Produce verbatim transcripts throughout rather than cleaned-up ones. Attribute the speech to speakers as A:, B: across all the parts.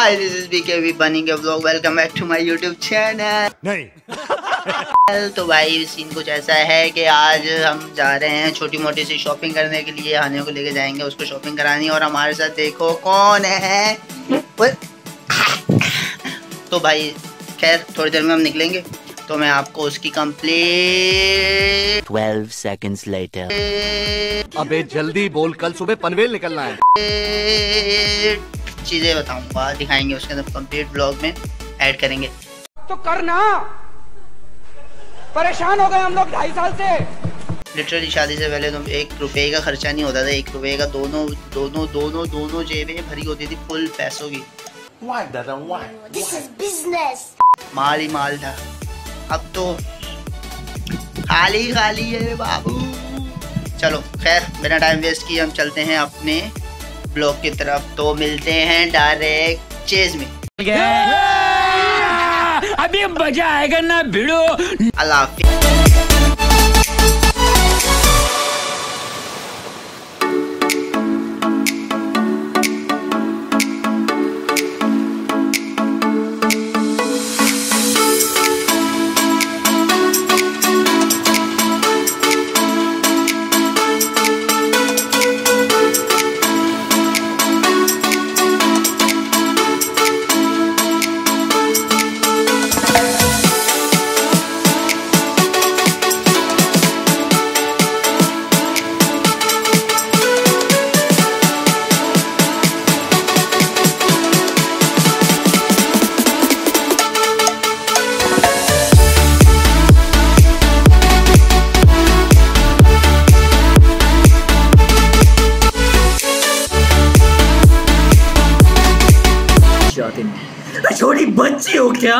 A: Hi this is BKB बनिंग a vlog. Welcome back to my YouTube channel. नहीं तो भाई सीन कुछ ऐसा है कि आज हम जा रहे हैं छोटी मोटी सी शॉपिंग करने के लिए। हानिया को लेके जाएंगे, उसको शॉपिंग करानी। और हमारे साथ देखो कौन है। तो भाई खैर थोड़ी देर में हम निकलेंगे, तो मैं आपको उसकी कंप्लीट
B: ट्वेल्व सेकंड्स लेटर।
C: अबे जल्दी बोल, कल सुबह पनवेल निकलना है।
A: चीजें बताऊंगा, दिखाएंगे उसके अंदर कंप्लीट ब्लॉग में ऐड करेंगे।
D: तो करना, परेशान हो गए हम लोग ढाई साल से।
A: लिटरली शादी से पहले तो एक रुपए का खर्चा नहीं होता था। एक रुपए का दोनों दोनों दोनों दोनों जेबें भरी होती थी फुल पैसों की।
C: Why, Dada, why?
E: This is business.
A: माल ही माल था। अब तो खाली खाली है बाबू। चलो खैर बिना टाइम वेस्ट किए हम चलते हैं अपने ब्लॉग की तरफ। तो मिलते हैं डायरेक्ट चेज में।
B: अभी मजा आएगा ना भिड़ो।
A: अल्लाह हाफिज़।
B: छोटी बच्ची हो क्या?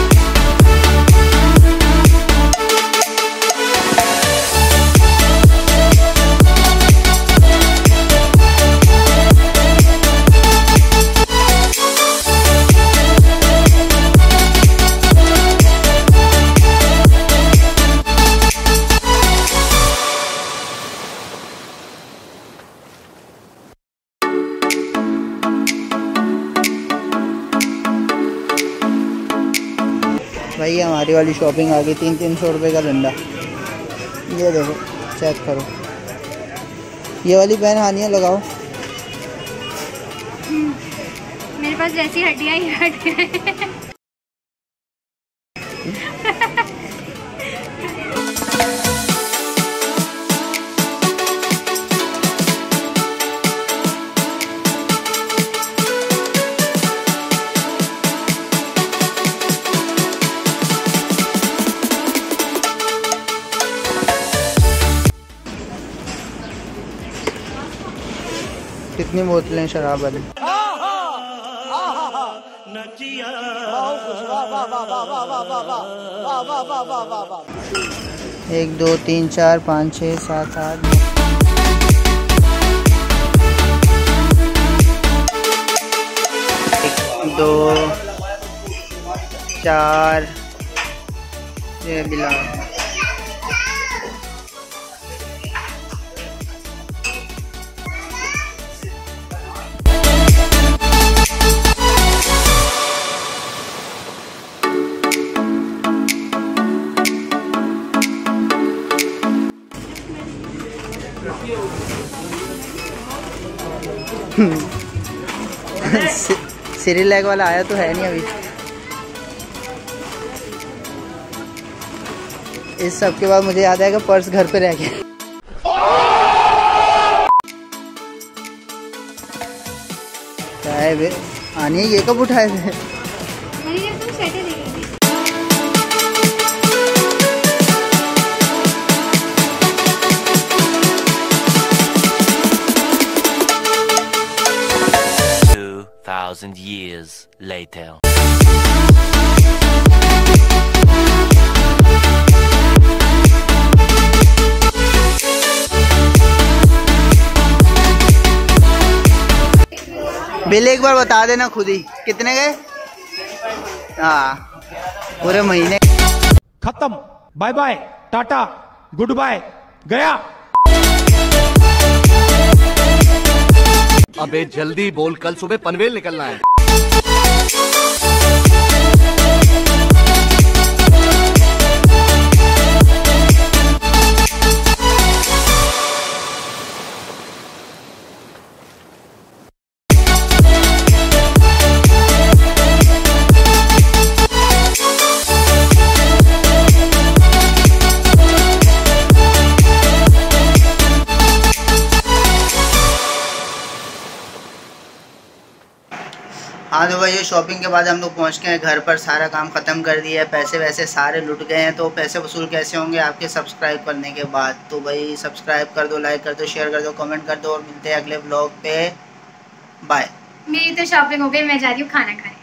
A: भाई हमारी वाली शॉपिंग आ गई। तीन तीन सौ रुपये का डंडा। ये देखो, चेक करो। ये वाली पेन हानिया लगाओ।
E: मेरे पास जैसी हड्डियां ही हड्डियां।
A: कितनी बोतलें शराब वाली? एक दो तीन चार पाँच छः सात आठ। एक दो चार। ये बिला सिरी लैग वाला आया तो है नहीं अभी। इस सब के बाद मुझे याद आएगा पर्स घर पे रह गया। क्या है बे? आनी ये कब उठाए थे?
B: Thousand years later.
A: बिल एक बार बता देना खुद ही कितने गए। हाँ पूरे महीने।
D: खत्म, bye bye, tata, goodbye, गया।
C: अबे जल्दी बोल, कल सुबह पनवेल निकलना है।
A: हाँ तो भाई ये शॉपिंग के बाद हम लोग पहुँच गए हैं घर पर, सारा काम ख़त्म कर दिया है, पैसे वैसे सारे लुट गए हैं। तो पैसे वसूल कैसे होंगे आपके सब्सक्राइब करने के बाद। तो भाई सब्सक्राइब कर दो, लाइक कर दो, शेयर कर दो, कमेंट कर दो और मिलते हैं अगले ब्लॉग पे। बाय।
E: मेरी तो शॉपिंग हो गई, मैं जा रही हूँ खाना खाने।